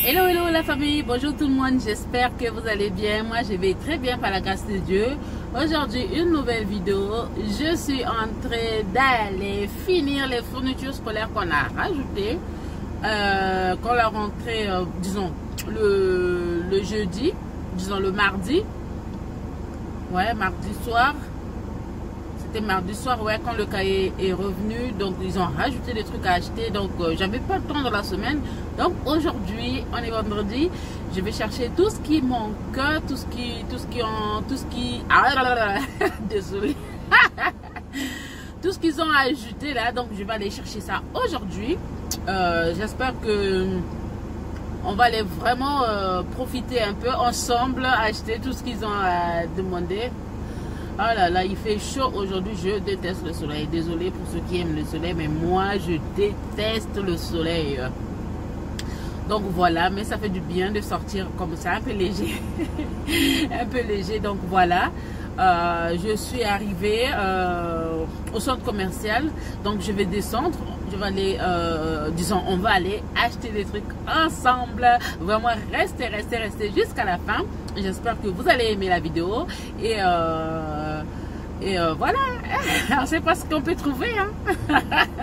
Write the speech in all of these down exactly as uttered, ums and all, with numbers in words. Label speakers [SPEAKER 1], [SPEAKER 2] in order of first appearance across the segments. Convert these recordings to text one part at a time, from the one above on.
[SPEAKER 1] Hello, hello la famille, bonjour tout le monde, j'espère que vous allez bien. Moi je vais très bien par la grâce de Dieu. Aujourd'hui une nouvelle vidéo. Je suis en train d'aller finir les fournitures scolaires qu'on a rajoutées. Euh, qu'on a rentré, euh, disons, le, le jeudi, disons le mardi. Ouais, mardi soir. C'était mardi soir, ouais, quand le cahier est revenu. Donc ils ont rajouté des trucs à acheter. Donc euh, j'avais pas le temps dans la semaine. Donc aujourd'hui, on est vendredi, je vais chercher tout ce qui manque, tout ce qui, tout ce qui ont, tout ce qui, ah là là là, désolé, tout ce qu'ils ont ajouté là. Donc je vais aller chercher ça aujourd'hui. Euh, J'espère que on va aller vraiment euh, profiter un peu ensemble, acheter tout ce qu'ils ont euh, demandé. Oh là là, il fait chaud aujourd'hui, je déteste le soleil. Désolé pour ceux qui aiment le soleil, mais moi je déteste le soleil. Donc voilà, mais ça fait du bien de sortir comme ça, un peu léger. Un peu léger, donc voilà. Euh, je suis arrivée euh, au centre commercial, donc je vais descendre. Je vais aller, euh, disons, on va aller acheter des trucs ensemble. Vraiment, restez, restez, restez jusqu'à la fin. J'espère que vous allez aimer la vidéo. Et, euh, et euh, voilà, on ne sait pas ce qu'on peut trouver. Hein.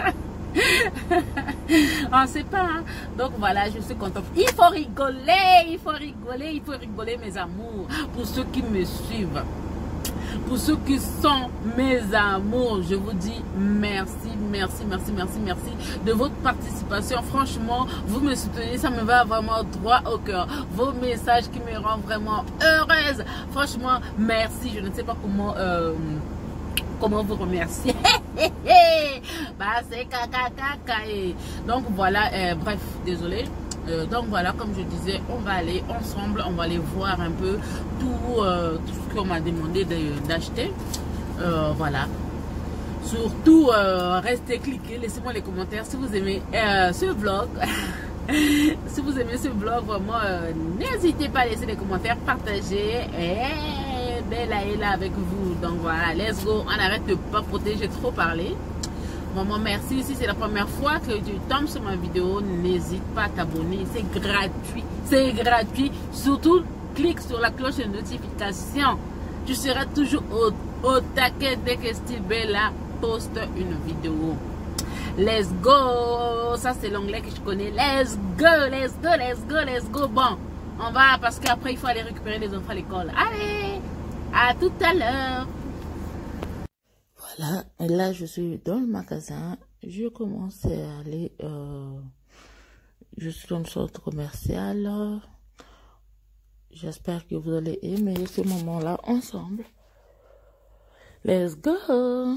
[SPEAKER 1] On ne sait pas. Hein. Donc voilà, je suis contente. Il faut rigoler, il faut rigoler, il faut rigoler, mes amours. Pour ceux qui me suivent, pour ceux qui sont mes amours, je vous dis merci, merci, merci, merci, merci de votre participation. Franchement, vous me soutenez, ça me va vraiment droit au cœur. Vos messages qui me rendent vraiment heureuse. Franchement, merci. Je ne sais pas comment... Euh, Comment vous remercier. Bah, c'est caca, caca. Donc voilà, euh, bref, désolé. Euh, donc voilà, comme je disais, on va aller ensemble, on va aller voir un peu tout, euh, tout ce qu'on m'a demandé d'acheter. Euh, voilà. Surtout, euh, restez cliquez, laissez-moi les commentaires si vous aimez euh, ce vlog. Si vous aimez ce vlog, vraiment, euh, n'hésitez pas à laisser les commentaires, partager. Et Bella est là avec vous. Donc voilà, let's go. On arrête de papoter, j'ai trop parlé. Maman, merci. Si c'est la première fois que tu tombes sur ma vidéo, n'hésite pas à t'abonner. C'est gratuit. C'est gratuit. Surtout, clique sur la cloche de notification. Tu seras toujours au, au taquet dès que Steve Bella poste une vidéo. Let's go. Ça, c'est l'anglais que je connais. Let's go, let's go, let's go, let's go. Bon, on va parce qu'après, il faut aller récupérer les enfants à l'école. Allez, à tout à l'heure. Voilà, et là, je suis dans le magasin. Je commence à aller... Euh, je suis dans le centre commercial. J'espère que vous allez aimer ce moment-là ensemble. Let's go.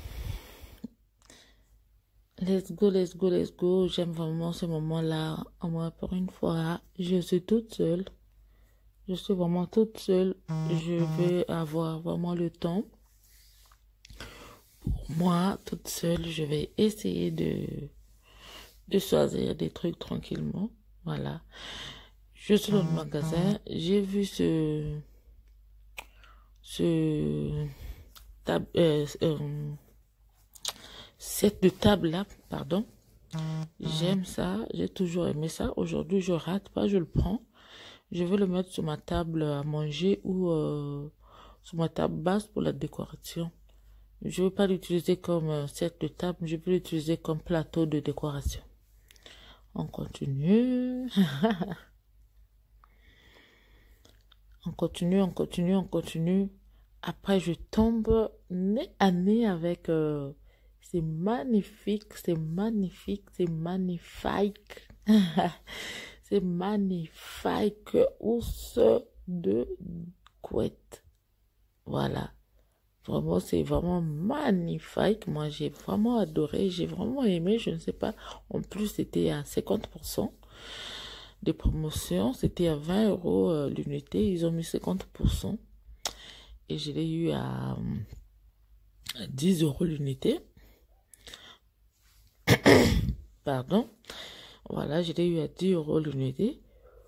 [SPEAKER 1] Let's go, let's go, let's go. J'aime vraiment ce moment-là. Moi, pour une fois, je suis toute seule. Je suis vraiment toute seule. Je vais avoir vraiment le temps. Pour moi, toute seule, je vais essayer de, de choisir des trucs tranquillement. Voilà. Je suis dans le magasin. J'ai vu ce... Ce... Tab, euh, euh, set de table là, pardon. J'aime ça, j'ai toujours aimé ça. Aujourd'hui, je rate pas, je le prends. Je vais le mettre sur ma table à manger ou euh, sur ma table basse pour la décoration. Je ne vais pas l'utiliser comme set de table, je vais l'utiliser comme plateau de décoration. On continue. On continue, on continue, on continue. Après, je tombe nez à nez avec... Euh, c'est magnifique, c'est magnifique, c'est magnifique. C'est magnifique. Housse de couette. Voilà. Vraiment, c'est vraiment magnifique. Moi, j'ai vraiment adoré. J'ai vraiment aimé. Je ne sais pas. En plus, c'était à cinquante pour cent de promotion. C'était à vingt euros euh, l'unité. Ils ont mis cinquante pour cent. Et je l'ai eu à, à dix euros l'unité. Pardon. Voilà, je l'ai eu à dix euros l'unité.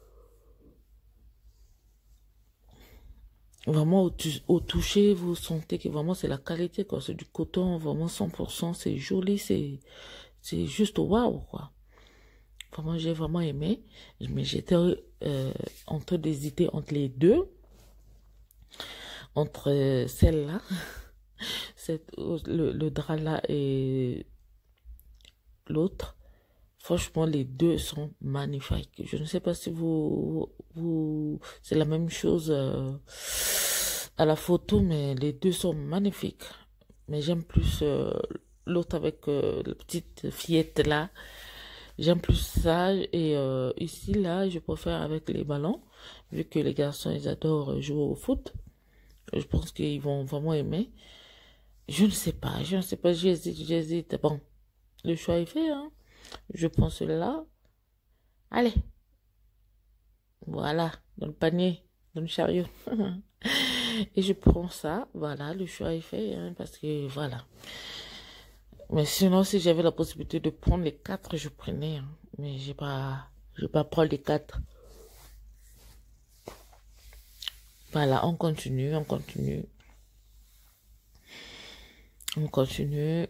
[SPEAKER 1] Vraiment, au, au toucher, vous sentez que vraiment c'est la qualité, quoi. C'est du coton, vraiment cent pour cent. C'est joli, c'est juste waouh, quoi.
[SPEAKER 2] Vraiment, j'ai vraiment aimé. Mais j'étais euh, en train d'hésiter entre les deux. Entre euh, celle-là, cette, le, le drap là et l'autre. Franchement, les deux sont magnifiques. Je ne sais pas si vous... vous c'est la même chose euh, à la photo, mais les deux sont magnifiques. Mais j'aime plus euh, l'autre avec euh, la petite fillette là. J'aime plus ça. Et euh, ici, là, je préfère avec les ballons. Vu que les garçons, ils adorent jouer au foot. Je pense qu'ils vont vraiment aimer. Je ne sais pas. Je ne sais pas. J'hésite, j'hésite. Bon, le choix est fait, hein. Je prends celui-là. Allez. Voilà. Dans le panier. Dans le chariot. Et je prends ça. Voilà. Le choix est fait. Hein, parce que voilà. Mais sinon, si j'avais la possibilité de prendre les quatre, je prenais. Hein. Mais j'ai pas... Je vais pas prendre les quatre. Voilà. On continue. On continue. On continue.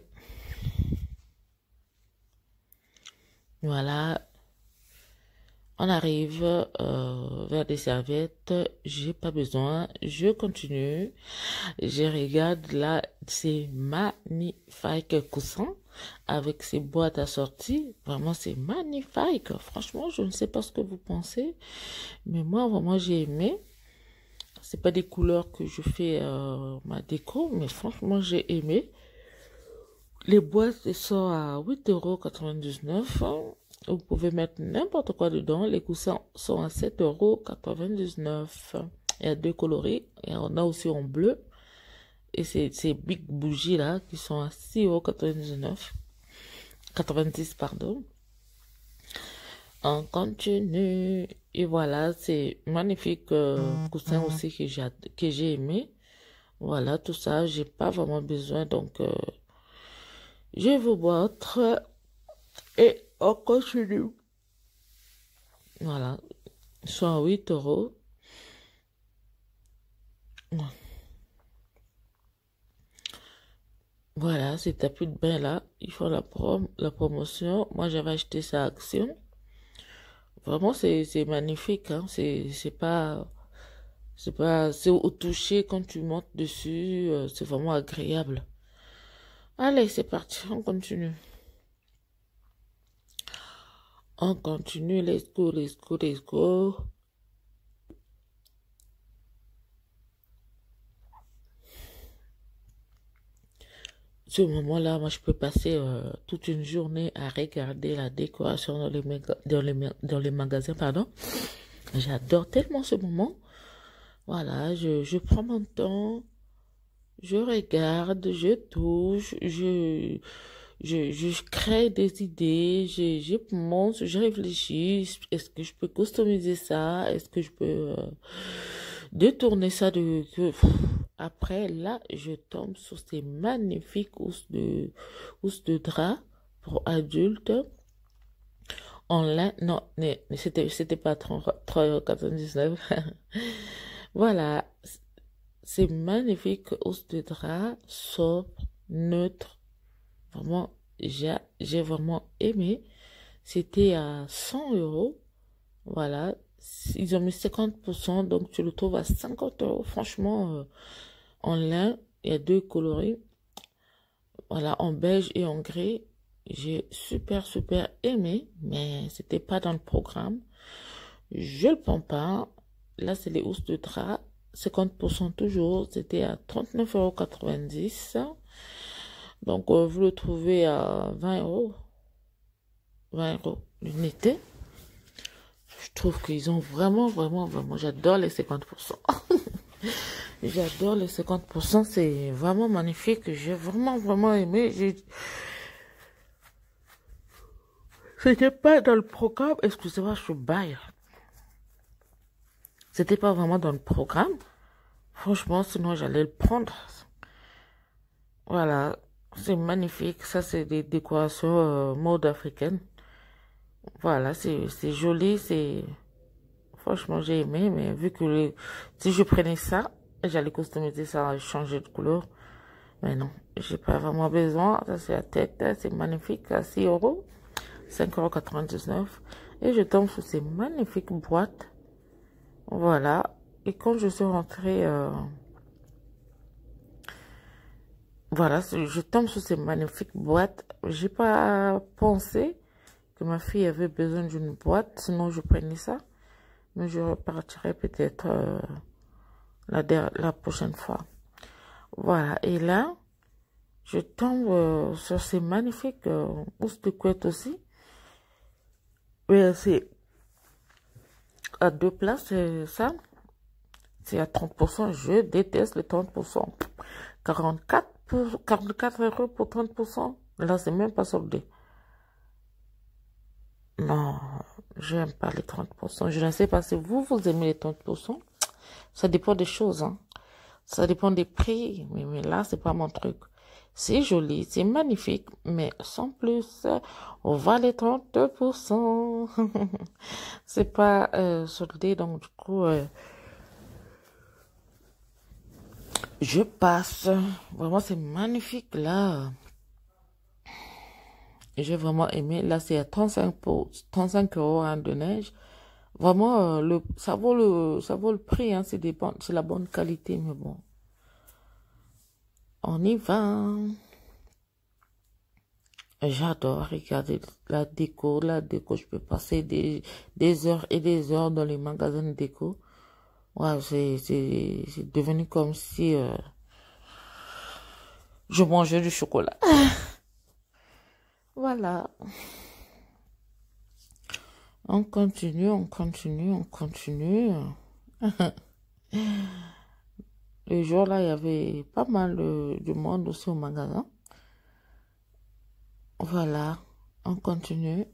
[SPEAKER 2] Voilà. On arrive euh, vers des serviettes. J'ai pas besoin. Je continue. Je regarde là ces magnifiques coussins avec ces boîtes assorties. Vraiment, c'est magnifique. Franchement, je ne sais pas ce que vous pensez. Mais moi, vraiment, j'ai aimé. C'est pas des couleurs que je fais euh, ma déco. Mais franchement, j'ai aimé. Les boîtes sont à huit euros quatre-vingt-dix-neuf. Vous pouvez mettre n'importe quoi dedans. Les coussins sont à sept euros quatre-vingt-dix-neuf. Il y a deux coloris. Et on a aussi en bleu. Et c'est ces big bougies là qui sont à six euros quatre-vingt-dix-neuf. quatre-vingt-dix, pardon. On continue. Et voilà, c'est magnifique euh, coussin aussi que j'ai que j'ai aimé. Voilà, tout ça, j'ai pas vraiment besoin. Donc, euh, je vous montre et on continue. Voilà, soit huit euros. Voilà, ces tapis de bain là, ils font la, prom la promotion. Moi, j'avais acheté ça à Action. Vraiment, c'est magnifique. Hein? C'est pas... C'est pas... C'est au toucher quand tu montes dessus. Euh, c'est vraiment agréable. Allez, c'est parti, on continue. On continue, let's go, let's go, let's go. Ce moment-là, moi, je peux passer euh, toute une journée à regarder la décoration dans les, dans les, dans les magasins, pardon. J'adore tellement ce moment. Voilà, je, je prends mon temps, je regarde, je touche, je... Je, je crée des idées, je, je pense, je réfléchis, est-ce que je peux customiser ça, est-ce que je peux euh, détourner ça de... Que, pff, après, là, je tombe sur ces magnifiques housses de, housses de drap pour adultes. En lin, non, c'était c'était pas trois euros quatre-vingt-dix-neuf. Voilà, ces magnifiques housses de drap sobres, neutres. Vraiment, j'ai vraiment aimé. C'était à cent euros. Voilà. Ils ont mis cinquante pour cent. Donc, tu le trouves à cinquante euros. Franchement, euh, en lin, il y a deux coloris. Voilà, en beige et en gris. J'ai super, super aimé. Mais c'était pas dans le programme. Je le prends pas. Là, c'est les housses de drap. cinquante pour cent toujours. C'était à trente-neuf euros quatre-vingt-dix. Donc, euh, vous le trouvez à vingt euros. vingt euros l'unité. Je trouve qu'ils ont vraiment, vraiment, vraiment... J'adore les cinquante pour cent. J'adore les cinquante pour cent. C'est vraiment magnifique. J'ai vraiment, vraiment aimé. C'était pas dans le programme. Excusez-moi, je baille. C'était pas vraiment dans le programme. Franchement, sinon, j'allais le prendre. Voilà. C'est magnifique. Ça, c'est des décorations euh, mode africaine. Voilà, c'est joli. C'est franchement, j'ai aimé. Mais vu que les... si je prenais ça, j'allais customiser ça, changer de couleur. Mais non, j'ai pas vraiment besoin. Ça, c'est la tête. C'est magnifique. À six euros. cinq euros quatre-vingt-dix-neuf. Et je tombe sur ces magnifiques boîtes. Voilà. Et quand je suis rentrée... Euh, voilà, je tombe sur ces magnifiques boîtes. J'ai pas pensé que ma fille avait besoin d'une boîte. Sinon, je prenais ça. Mais je repartirai peut-être euh, la, la prochaine fois. Voilà. Et là... je tombe euh, sur ces magnifiques euh, housses de couette aussi. Mais c'est à deux places, c'est ça. C'est à trente pour cent. Je déteste les trente pour cent. quarante-quatre, pour, quarante-quatre euros pour trente pour cent. Là, c'est même pas soldé. Non, j'aime pas les trente pour cent. Je ne sais pas si vous, vous aimez les trente pour cent. Ça dépend des choses. Hein. Ça dépend des prix. Mais, mais là, c'est pas mon truc. C'est joli, c'est magnifique, mais sans plus, on va les trente pour cent. C'est pas euh, soldé, donc du coup, euh, je passe. Vraiment, c'est magnifique, là. J'ai vraiment aimé. Là, c'est à trente-cinq, pour, trente-cinq euros hein, de neige. Vraiment, euh, le, ça, vaut le, ça vaut le prix, hein, c'est la bonne qualité, mais bon. On y va. J'adore regarder la déco, la déco, je peux passer des, des heures et des heures dans les magasins de déco. Ouais, c'est devenu comme si euh, je mangeais du chocolat. Voilà. On continue, on continue, on continue. Le jour là, il y avait pas mal de, de monde aussi au magasin. Voilà, on continue.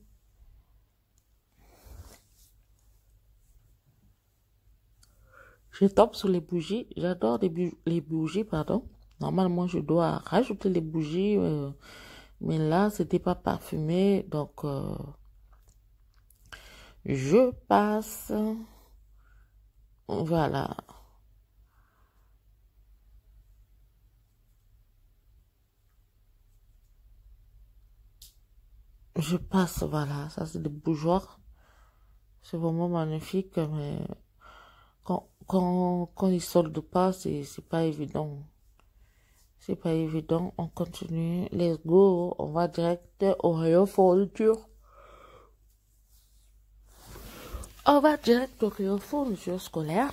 [SPEAKER 2] Je tombe sur les bougies. J'adore les, bu les bougies, pardon. Normalement, je dois rajouter les bougies. Euh, mais là, c'était pas parfumé. Donc, euh, je passe. Voilà. Je passe, voilà. Ça, c'est des bougeoirs. C'est vraiment magnifique, mais quand, quand, quand ils soldent pas, c'est pas évident. C'est pas évident. On continue. Let's go. On va direct au rayon fourniture. On va direct au rayon fourniture scolaire.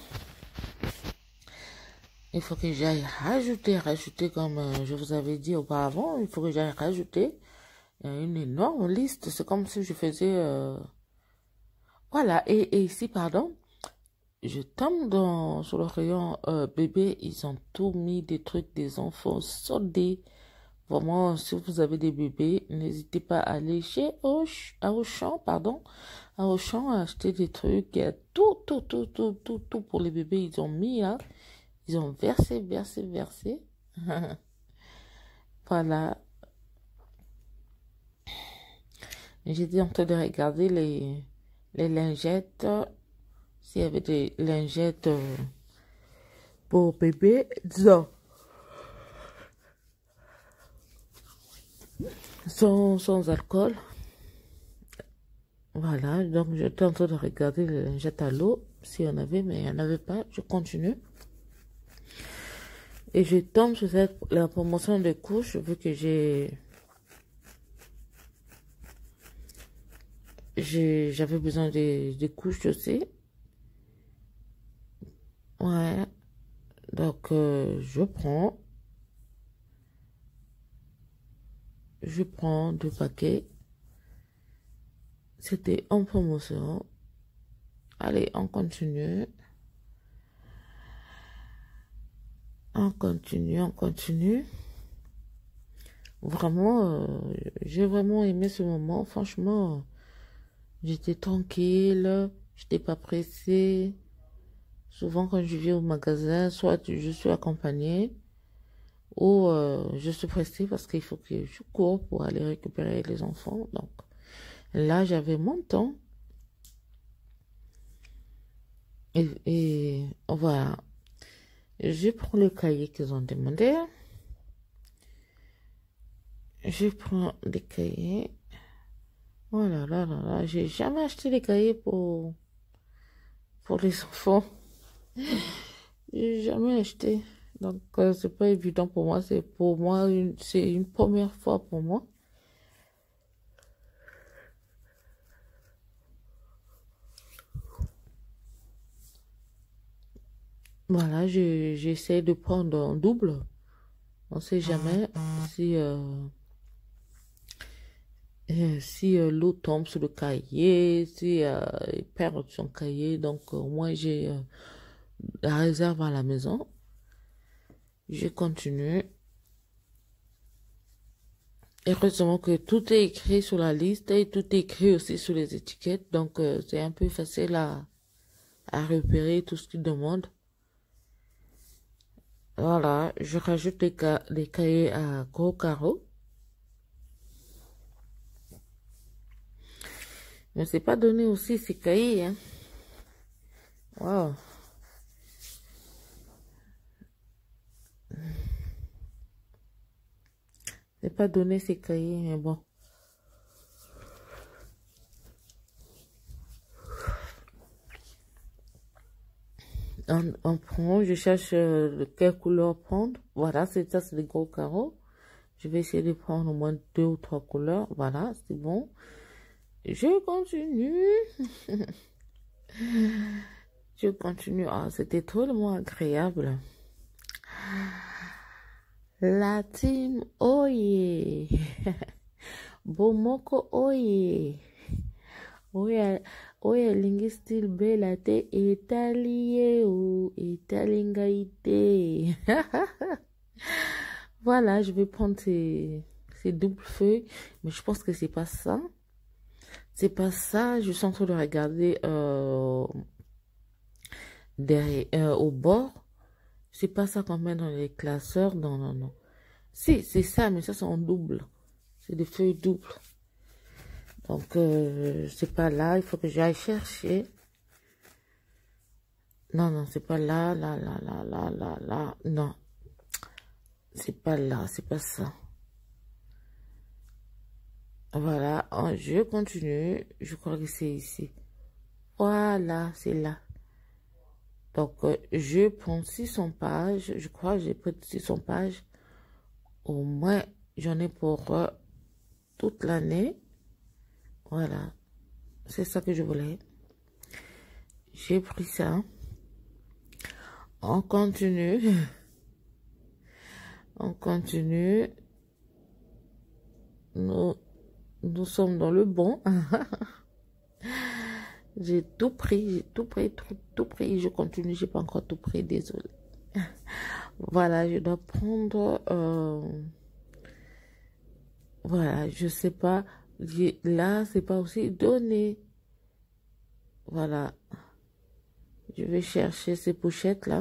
[SPEAKER 2] Il faut que j'aille rajouter, rajouter comme euh, je vous avais dit auparavant. Il faut que j'aille rajouter. Il y a une énorme liste. C'est comme si je faisais... Euh... Voilà. Et, et ici, pardon. Je tombe dans, sur le rayon euh, bébé. Ils ont tout mis, des trucs des enfants soldés. Vraiment, si vous avez des bébés, n'hésitez pas à aller chez Auch, à Auchan, pardon. À Auchan, à acheter des trucs. Il y a tout, tout, tout, tout, tout, tout pour les bébés. Ils ont mis, hein. Ils ont versé, versé, versé. Voilà. J'étais en train de regarder les, les lingettes. S'il y avait des lingettes euh, pour bébé, disons, sans, sans alcool. Voilà, donc j'étais en train de regarder les lingettes à l'eau. S'il y en avait, mais il n'y en avait pas. Je continue. Et je tombe sur cette, la promotion de couches, vu que j'ai... J'avais besoin de, de couches aussi. Ouais. Donc, euh, je prends. Je prends deux paquets. C'était en promotion. Allez, on continue. On continue, on continue. Vraiment, euh, j'ai vraiment aimé ce moment. Franchement, j'étais tranquille. J'étais pas pressée. Souvent, quand je viens au magasin, soit je suis accompagnée ou euh, je suis pressée parce qu'il faut que je cours pour aller récupérer les enfants. Donc, là, j'avais mon temps. Et, et voilà. Je prends le cahier qu'ils ont demandé. Je prends les cahiers. Oh là là là là, j'ai jamais acheté les cahiers pour, pour les enfants. J'ai jamais acheté. Donc, euh, c'est pas évident pour moi. C'est pour moi, une, c'est une première fois pour moi. Voilà, je, j'essaie de prendre un double. On sait jamais si, euh, euh, si euh, l'eau tombe sur le cahier, si euh, il perd son cahier. Donc, euh, moi, j'ai euh, la réserve à la maison. Je continue. Heureusement que tout est écrit sur la liste et tout est écrit aussi sur les étiquettes. Donc, euh, c'est un peu facile à, à repérer tout ce qu'ils demandent. Voilà, je rajoute les, ca les cahiers à gros carreaux. Mais c'est pas donné aussi ces cahiers, hein. Wow. C'est pas donné ces cahiers, mais bon. On, on prend, je cherche euh, quelle couleur prendre. Voilà, c'est ça, c'est les gros carreaux. Je vais essayer de prendre au moins deux ou trois couleurs. Voilà, c'est bon. Je continue. Je continue. Ah, c'était tellement agréable. La team oye. Bomoko oye. Oye, oye lingistil bela te etalie ou etalingaite. Voilà, je vais prendre ces, ces doubles feuilles, mais je pense que c'est pas ça. C'est pas ça. Je suis en train de regarder euh, derrière, euh, au bord. C'est pas ça qu'on met dans les classeurs. Non, non, non. Si, c'est ça, mais ça, c'est en double. C'est des feuilles doubles. Donc, euh, c'est pas là. Il faut que j'aille chercher. Non, non, c'est pas là, là, là, là, là, là, là. Non. C'est pas là, c'est pas ça. Voilà, je continue. Je crois que c'est ici. Voilà, c'est là. Donc, euh, je prends six cents pages. Je crois que j'ai pris six cents pages. Au moins, j'en ai pour euh, toute l'année. Voilà. C'est ça que je voulais. J'ai pris ça. On continue. On continue. Nous, nous sommes dans le bon. J'ai tout pris, j'ai tout pris, tout, tout pris. Je continue, j'ai pas encore tout pris, désolé. Voilà, je dois prendre... Euh, voilà, je sais pas. Là, c'est pas aussi donné. Voilà. Je vais chercher ces pochettes-là.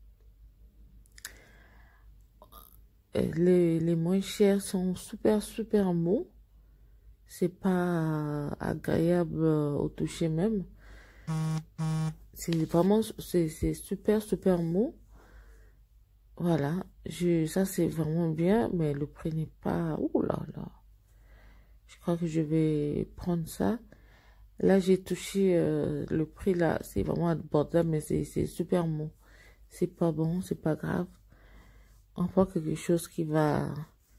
[SPEAKER 2] Les, les moins chers sont super, super mous. C'est pas agréable au toucher même. C'est vraiment, c'est super, super mou. Voilà. Je, ça, c'est vraiment bien, mais le prix n'est pas... Ouh là là. Je crois que je vais prendre ça. Là, j'ai touché euh, le prix, là. C'est vraiment abordable, mais c'est super mou. C'est pas bon, c'est pas grave. On voit quelque chose qui va...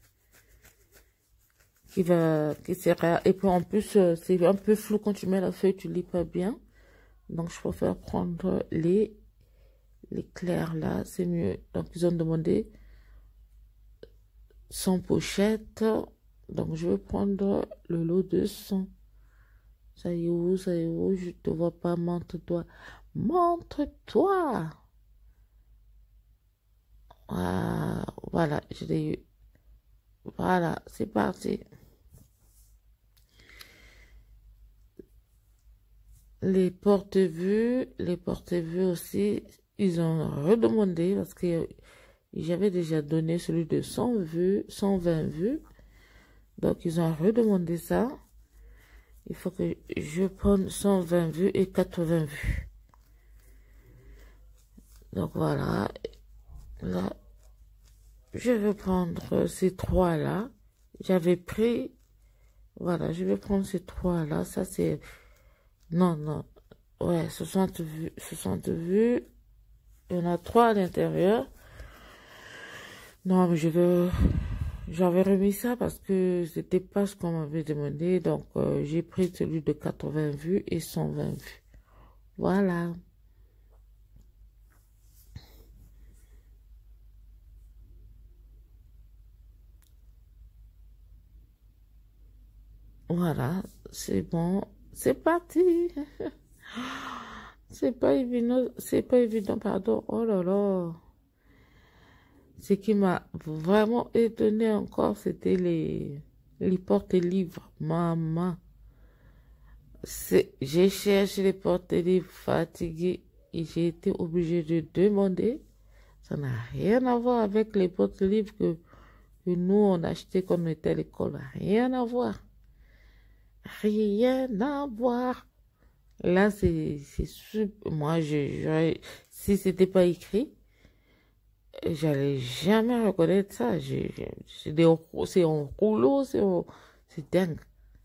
[SPEAKER 2] qui va... qui sera... Et puis, en plus, euh, c'est un peu flou quand tu mets la feuille, tu lis pas bien. Donc, je préfère prendre les... les clairs, là. C'est mieux. Donc, ils ont demandé sans pochette. Donc, je vais prendre le lot de cent. Ça y est où, ça y est où, je te vois pas, montre-toi. Montre-toi. Ah, voilà, je l'ai eu. Voilà, c'est parti. Les porte-vues, les porte-vues aussi, ils ont redemandé parce que j'avais déjà donné celui de cent vues, cent vingt vues. Donc, ils ont redemandé ça. Il faut que je prenne cent vingt vues et quatre-vingts vues. Donc, voilà. Là, je vais prendre ces trois-là. J'avais pris Voilà, je vais prendre ces trois-là. Ça, c'est... Non, non. Ouais, soixante vues. soixante vues. Il y en a trois à l'intérieur. Non, mais je vais... J'avais remis ça parce que c'était pas ce qu'on m'avait demandé. Donc, euh, j'ai pris celui de quatre-vingts vues et cent vingt vues. Voilà. Voilà, c'est bon. C'est parti. C'est pas évident, c'est pas évident, pardon. Oh là là. Ce qui m'a vraiment étonné encore, c'était les, les porte-livres. Maman. C'est, j'ai cherché les porte-livres fatigués et j'ai été obligée de demander. Ça n'a rien à voir avec les porte-livres que, que nous, on achetait quand on était à l'école. Rien à voir. Rien à voir. Là, c'est super. Moi, je, je, si c'était pas écrit, j'allais jamais reconnaître ça. C'est des, c'est en rouleau, c'est c'est dingue.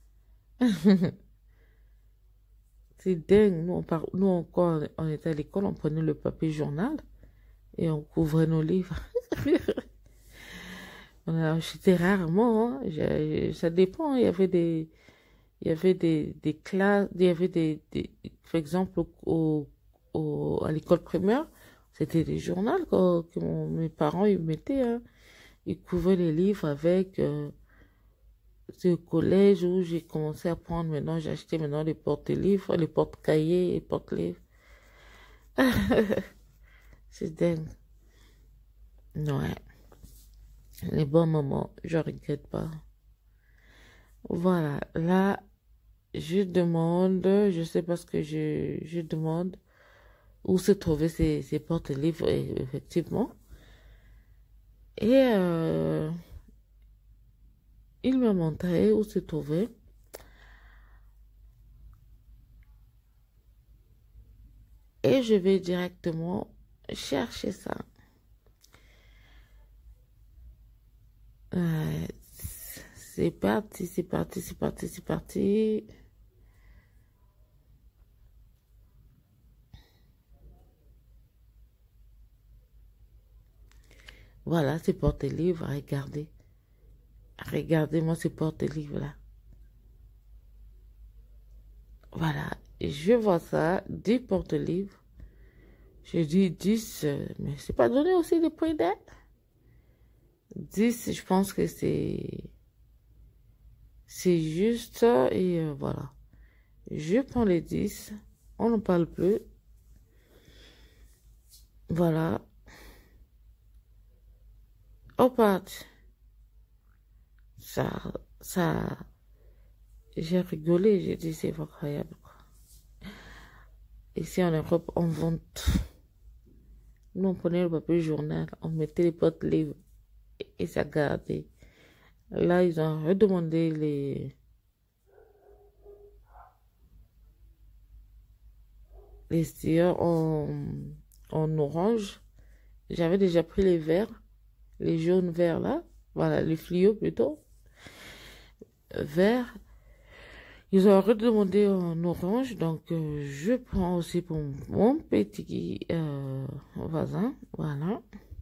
[SPEAKER 2] C'est dingue. Nous, on par, nous encore, on était à l'école, on prenait le papier journal et on couvrait nos livres. On a acheté rarement. Hein. Je, ça dépend. Il y avait des, il y avait des, des classes, il y avait des, des par exemple, au, au, à l'école primaire, c'était des journaux que, que mon, mes parents ils mettaient. Hein. Ils couvraient les livres avec. Euh, c'est au collège où j'ai commencé à prendre. Maintenant, j'ai acheté maintenant les porte-livres, les porte-cahiers et porte-livres. C'est dingue. Ouais. Les bons moments, je regrette pas. Voilà, là, je demande, je sais pas ce que je, je demande, où se trouvaient ces, ces porte-livres, effectivement. Et euh, il m'a montré où se trouvait. Et je vais directement chercher ça. Euh, c'est parti, c'est parti, c'est parti, c'est parti. Voilà, ces porte-livres, regardez. Regardez-moi ces porte-livres-là. Voilà, et je vois ça, dix porte-livres. Je dis dix, mais c'est pas donné aussi les prix d'aide. dix, je pense que c'est... C'est juste, et euh, voilà. Je prends les dix, on n'en parle plus. Voilà. On part. Ça, ça... J'ai rigolé, j'ai dit c'est incroyable. Ici en Europe, on vend tout. Nous, on prenait le papier journal, on mettait les porte-livres et, et ça gardait. Là, ils ont redemandé les... les stylos en, en orange. J'avais déjà pris les verts, les jaunes verts là. Voilà, les fluos plutôt. Verts. Ils ont redemandé en orange, donc euh, je prends aussi pour mon petit euh, voisin, voilà.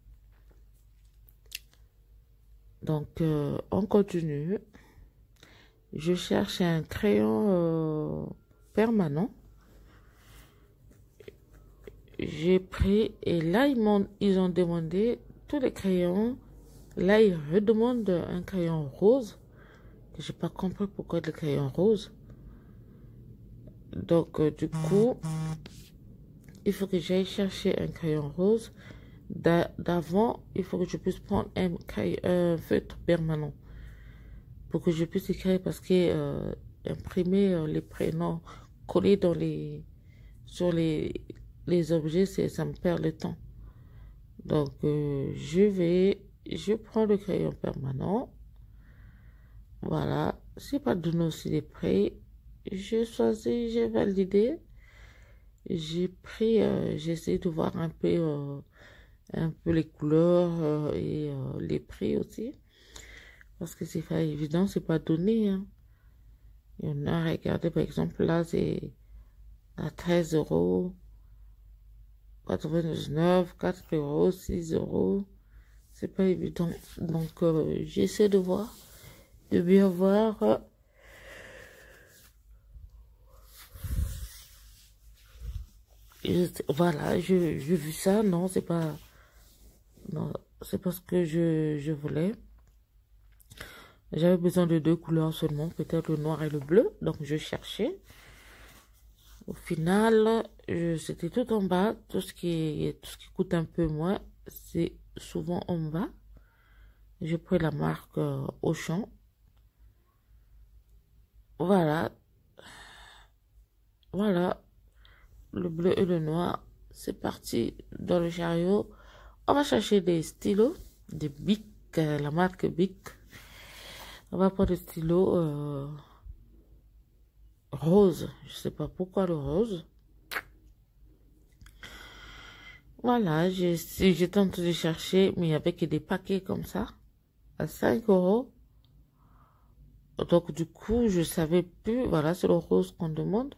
[SPEAKER 2] Donc euh, on continue. Je cherche un crayon euh, permanent. J'ai pris et là ils m'ont ils ont demandé tous les crayons. Là ils redemandent un crayon rose. J'ai pas compris pourquoi le crayon rose. Donc, euh, du coup, il faut que j'aille chercher un crayon rose. D'avant, il faut que je puisse prendre un, crayon, un feutre permanent pour que je puisse écrire parce que euh, imprimer euh, les prénoms collés dans les sur les les objets, c'est ça me perd le temps. Donc, euh, je vais, je prends le crayon permanent. Voilà, c'est pas donné aussi les prix. J'ai choisi, j'ai validé. J'ai pris, euh, j'ai essayé de voir un peu, euh, un peu les couleurs euh, et euh, les prix aussi. Parce que c'est pas évident, c'est pas donné. Hein. Il y en a, regardez, par exemple, là, c'est à treize euros, quatre-vingt-dix-neuf, quatre euros, six euros. C'est pas évident. Donc, euh, j'essaie de voir, de bien voir. Euh, je, voilà, je, je vu ça. Non, c'est pas, non, c'est parce que je, je voulais. J'avais besoin de deux couleurs seulement, peut-être le noir et le bleu. Donc, je cherchais. Au final, c'était tout en bas. Tout ce qui, tout ce qui coûte un peu moins, c'est souvent en bas. J'ai pris la marque euh, Auchan. Voilà. Voilà. Le bleu et le noir. C'est parti dans le chariot. On va chercher des stylos, des Bic, euh, la marque Bic. On va prendre des stylos euh, rose. Je sais pas pourquoi le rose. Voilà, j'étais en train de chercher, mais il y avait que des paquets comme ça, à cinq euros. Donc, du coup, je savais plus, voilà, c'est le rose qu'on demande.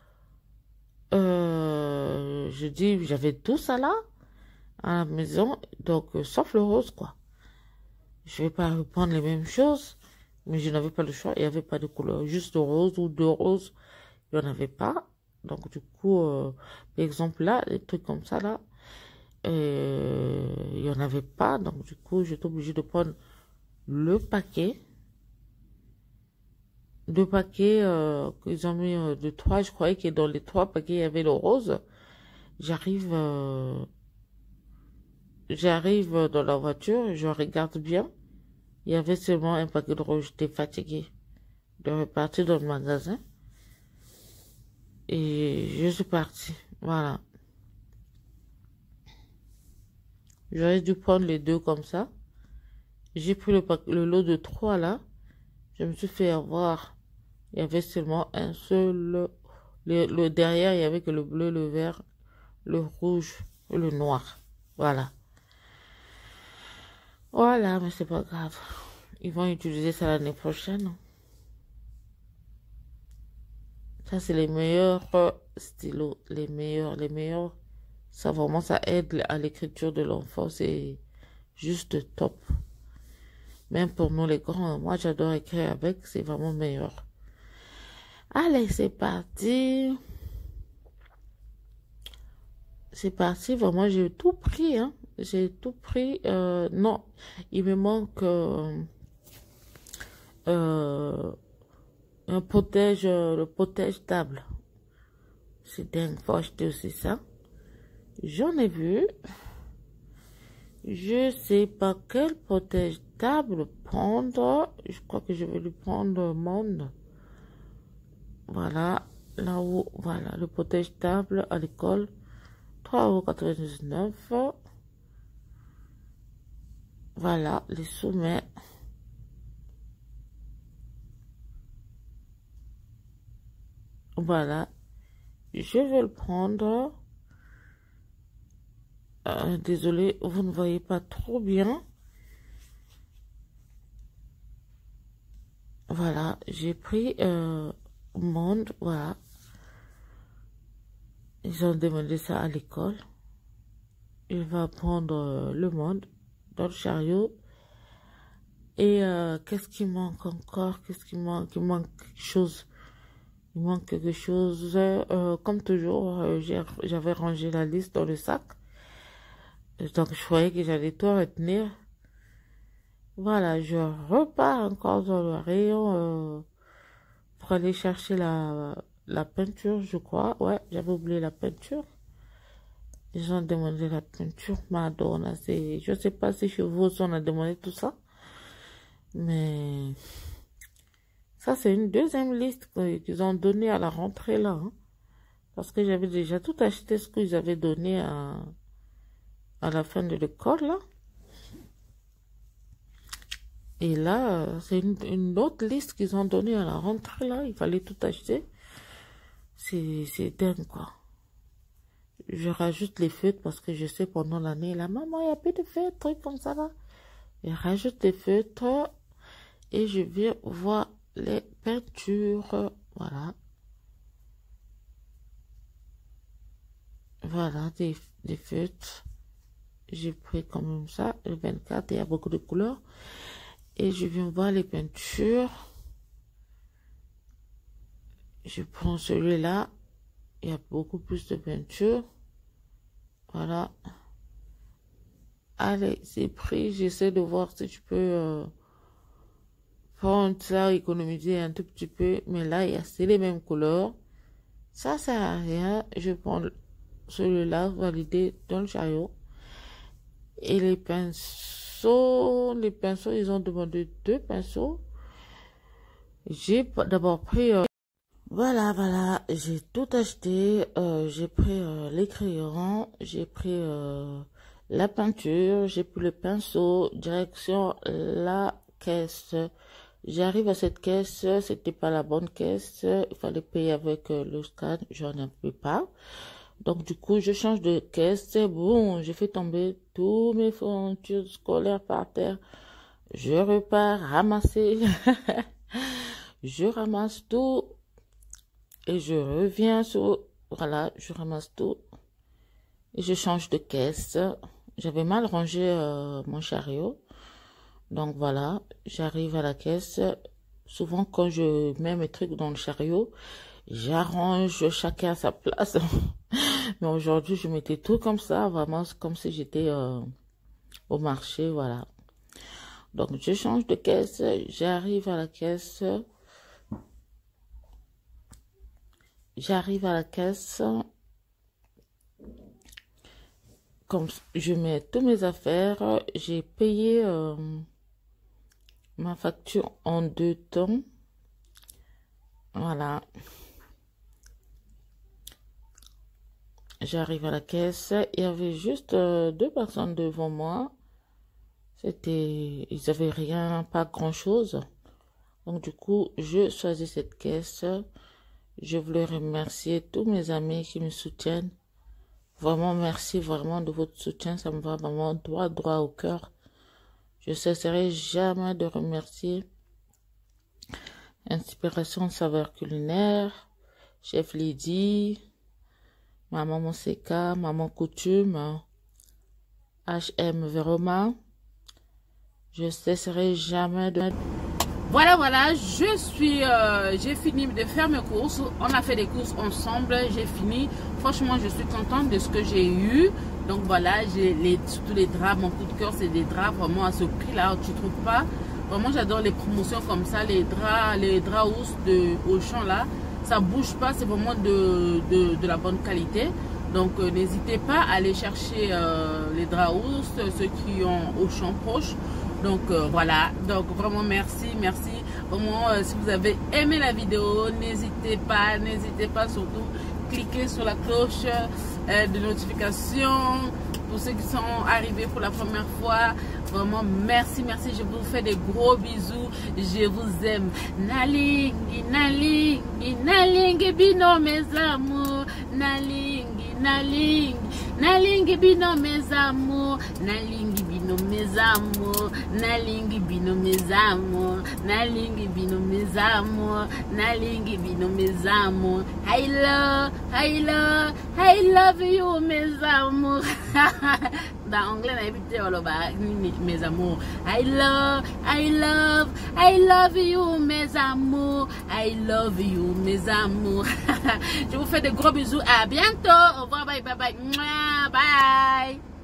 [SPEAKER 2] Euh, je dis, j'avais tout ça là, à la maison, donc, euh, sauf le rose, quoi. Je vais pas reprendre les mêmes choses, mais je n'avais pas le choix, il n'y avait pas de couleur, juste rose ou deux roses, il n'y en avait pas. Donc, du coup, euh, par exemple, là, des trucs comme ça, là, euh, il n'y en avait pas, donc, du coup, j'étais obligée de prendre le paquet. Deux paquets euh, qu'ils ont mis euh, de trois, je croyais que dans les trois paquets, il y avait le rose. J'arrive euh, j'arrive dans la voiture, je regarde bien. Il y avait seulement un paquet de rose. J'étais fatiguée de repartir dans le magasin. Et je suis partie. Voilà. J'aurais dû prendre les deux comme ça. J'ai pris le, le lot de trois là. Je me suis fait avoir. Il y avait seulement un seul. Le, le derrière, il y avait que le bleu, le vert, le rouge et le noir. Voilà. Voilà, mais c'est pas grave. Ils vont utiliser ça l'année prochaine. Ça, c'est les meilleurs stylos. Les meilleurs, les meilleurs. Ça, vraiment, ça aide à l'écriture de l'enfant. C'est juste top. Même pour nous, les grands, moi, j'adore écrire avec. C'est vraiment meilleur. Allez, c'est parti. C'est parti. Vraiment, j'ai tout pris. Hein. J'ai tout pris. Euh, non, il me manque euh, euh, un protège, euh, le protège table. C'est dingue. Faut acheter aussi ça. J'en ai vu. Je sais pas quel protège table prendre. Je crois que je vais lui prendre Monde. Voilà, là où, voilà, le protège table à l'école, trois euros quatre-vingt-dix-neuf. Voilà, les sommets. Voilà, je vais le prendre. Euh, désolé, vous ne voyez pas trop bien. Voilà, j'ai pris euh, Monde, voilà. Ils ont demandé ça à l'école. Il va prendre euh, le Monde dans le chariot. Et euh, qu'est-ce qui manque encore? Qu'est-ce qui manque? Il manque quelque chose. Il manque quelque chose. Euh, comme toujours, euh, j'avais rangé la liste dans le sac. Donc, je croyais que j'allais tout retenir. Voilà, je repars encore dans le rayon euh, pour aller chercher la, la peinture, je crois. Ouais, j'avais oublié la peinture. Ils ont demandé la peinture Madonna. Je sais pas si chez vous on a demandé tout ça. Mais ça, c'est une deuxième liste qu'ils ont donnée à la rentrée là. Hein, parce que j'avais déjà tout acheté ce qu'ils avaient donné à, à la fin de l'école là. Et là, c'est une, une autre liste qu'ils ont donnée à la rentrée, là. Il fallait tout acheter. C'est dingue, quoi. Je rajoute les feutres parce que je sais pendant l'année, la maman, il y a plus de feutres, trucs comme ça, là. Je rajoute les feutres et je viens voir les peinture. Voilà. Voilà, des, des feutres. J'ai pris quand même ça, le vingt-quatre, il y a beaucoup de couleurs. Et je viens voir les peintures. Je prends celui-là. Il y a beaucoup plus de peinture. Voilà. Allez, c'est pris. J'essaie de voir si je peux euh, prendre ça, économiser un tout petit peu. Mais là, il y a c'est les mêmes couleurs. Ça, ça sert à rien. Je prends celui-là, validé dans le chariot. Et les pinceaux, les pinceaux, ils ont demandé deux pinceaux. J'ai d'abord pris... Euh, Voilà, voilà, j'ai tout acheté, euh, j'ai pris euh, les crayons, j'ai pris euh, la peinture, j'ai pris le pinceau, direction la caisse. J'arrive à cette caisse, c'était pas la bonne caisse, il fallait payer avec euh, le scan, j'en ai plus pas. Donc du coup, je change de caisse, bon, j'ai fait tomber tous mes fournitures scolaires par terre. Je repars ramasser, je ramasse tout. Et je reviens sur... Voilà, je ramasse tout. Et je change de caisse. J'avais mal rangé euh, mon chariot. Donc voilà, j'arrive à la caisse. Souvent, quand je mets mes trucs dans le chariot, j'arrange chacun à sa place. Mais aujourd'hui, je mettais tout comme ça. Vraiment, comme si j'étais euh, au marché. Voilà. Donc, je change de caisse. J'arrive à la caisse. J'arrive à la caisse, comme je mets toutes mes affaires, j'ai payé euh, ma facture en deux temps. Voilà. J'arrive à la caisse, il y avait juste euh, deux personnes devant moi. C'était, ils avaient rien, pas grand chose. Donc du coup, je choisis cette caisse. Je voulais remercier tous mes amis qui me soutiennent. Vraiment, merci vraiment de votre soutien. Ça me va vraiment droit, droit au cœur. Je ne cesserai jamais de remercier Inspiration Saveur Culinaire, Chef Lydie, Maman Monseka, Maman Coutume, H M Veroma. Je ne cesserai jamais de...
[SPEAKER 1] Voilà, voilà, je suis, euh, j'ai fini de faire mes courses. On a fait des courses ensemble, j'ai fini. Franchement, je suis contente de ce que j'ai eu. Donc voilà, j'ai les, surtout les draps, mon coup de cœur, c'est des draps vraiment à ce prix-là, tu trouves pas? Vraiment, j'adore les promotions comme ça, les draps, les draps housses de Auchan là. Ça bouge pas, c'est vraiment de, de, de la bonne qualité. Donc euh, n'hésitez pas à aller chercher euh, les draps housses, ceux qui ont Auchan proche. Donc euh, voilà, donc vraiment merci, merci. Vraiment, euh, si vous avez aimé la vidéo, n'hésitez pas, n'hésitez pas surtout, cliquez sur la cloche euh, de notification pour ceux qui sont arrivés pour la première fois. Vraiment, merci, merci. Je vous fais des gros bisous. Je vous aime. Nalingi, nalingi, nalingi bino mes amours. Nalingi, nalingi, nalingi bino mes amours. Nalingi bino mes amours. Nalingi bino mes amours. Nalingi bino mes amours. Nalingi bino mes amours. I love, I love, I love you mes amours. Dans anglais, on a évité mes amours. I love, I love, I love you mes amours. I love you mes amours. Je vous fais de gros bisous. À bientôt. Au revoir. Bye bye bye. Bye.